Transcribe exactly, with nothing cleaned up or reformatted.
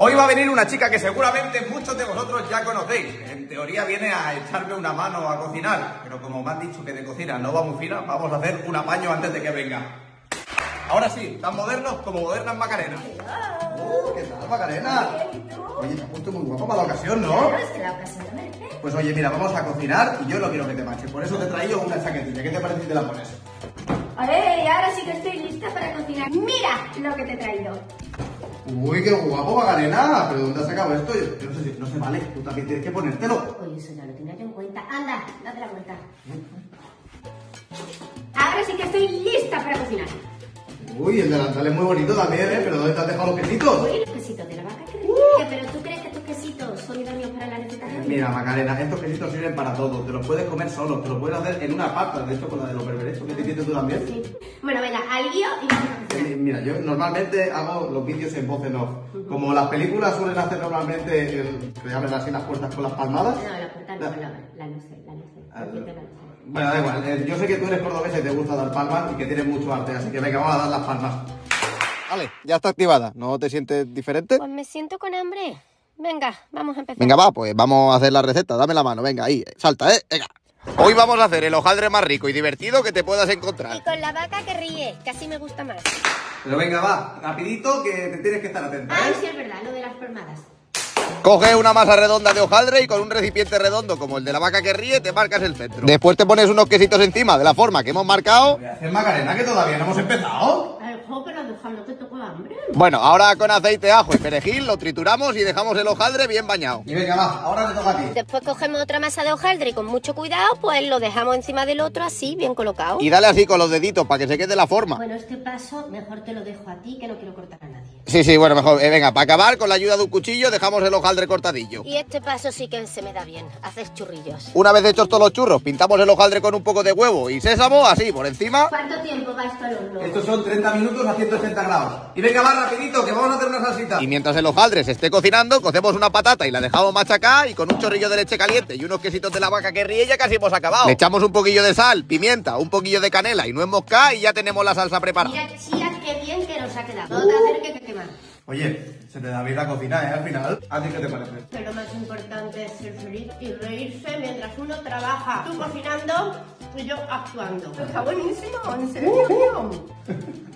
Hoy va a venir una chica que seguramente muchos de vosotros ya conocéis. En teoría viene a echarme una mano a cocinar, pero como me han dicho que de cocina no va muy fina, vamos a hacer un apaño antes de que venga. Ahora sí, tan modernos como modernas Macarena. Uh, ¿Qué tal, Macarena? Oye, te has puesto muy guapo para la ocasión, ¿no? Claro, es que la ocasión lo merece. Pues oye, mira, vamos a cocinar y yo no quiero que te manches. Por eso te he traído una chaquetilla. ¿Qué te parece si te la pones? A ver, ahora sí que estoy lista para cocinar. Mira lo que te he traído. Uy, qué guapo, Macarena. ¿Pero dónde has sacado esto? Yo, yo no sé si no se vale. Tú también tienes que ponértelo. Oye, eso ya lo tenía yo en cuenta. Anda, date la vuelta. Ahora sí que estoy lista para cocinar. Uy, el delantal es muy bonito también, ¿eh? ¿Pero dónde te has dejado los quesitos? Uy, los quesitos de la vaca que uh. ¿Pero tú crees que tus quesitos son idóneos para la receta de hoy? Mira, Macarena, estos quesitos sirven para todo. Te los puedes comer solo, te los puedes hacer en una pasta. De hecho, con la de los berberechos que te hiciste tú también. Sí. Bueno, venga, al lío y vamos a cocinar. Eh, mira, yo normalmente hago los vídeos en voz en off. Uh-huh. Como las películas suelen hacer normalmente, el, que abren así las puertas con las palmadas. No, las puertas no, la, la luce, la luce. Ah, bueno, da igual. Eh, yo sé que tú eres cordobés y te gusta dar palmas y que tienes mucho arte, así que venga, vamos a dar las palmas. Vale, ya está activada. ¿No te sientes diferente? Pues me siento con hambre. Venga, vamos a empezar. Venga, va, pues vamos a hacer la receta. Dame la mano, venga, ahí. Salta, ¿eh? Venga. Hoy vamos a hacer el hojaldre más rico y divertido que te puedas encontrar. Y con la vaca que ríe, que así me gusta más. Pero venga, va, rapidito, que te tienes que estar atenta, ¿eh? Ay, sí, es verdad, lo de las palmadas. Coge una masa redonda de hojaldre y con un recipiente redondo como el de la vaca que ríe te marcas el centro. Después te pones unos quesitos encima de la forma que hemos marcado. Voy a hacer, Macarena, que todavía no hemos empezado. Al juego, pero dejando que toco hambre. Bueno, ahora con aceite, ajo y perejil lo trituramos y dejamos el hojaldre bien bañado. Y venga, va, ahora te toca a ti. Después cogemos otra masa de hojaldre y con mucho cuidado pues lo dejamos encima del otro así, bien colocado. Y dale así con los deditos para que se quede la forma. Bueno, este paso mejor te lo dejo a ti, que no quiero cortar a nadie. Sí, sí, bueno, mejor. Eh, venga, para acabar, con la ayuda de un cuchillo dejamos el hojaldre cortadillo. Y este paso sí que se me da bien, haces churrillos. Una vez hechos todos los churros, pintamos el hojaldre con un poco de huevo y sésamo, así, por encima. ¿Cuánto tiempo va esto al horno? Estos son treinta minutos a ciento ochenta grados. Y venga, va rapidito, que vamos a hacer una salsita. Y mientras el hojaldre se esté cocinando, cocemos una patata y la dejamos machacar y con un chorrillo de leche caliente y unos quesitos de la vaca que ríe ya casi hemos acabado. Le echamos un poquillo de sal, pimienta, un poquillo de canela y nuez moscada y ya tenemos la salsa preparada. Mira, chía, qué bien que nos ha quedado. No te hacer que quemar. Oye, se te da bien la cocina, ¿eh? Al final. ¿A ti qué te parece? Pero lo más importante es ser feliz y reírse mientras uno trabaja. Tú cocinando y yo actuando. Está buenísimo, en serio.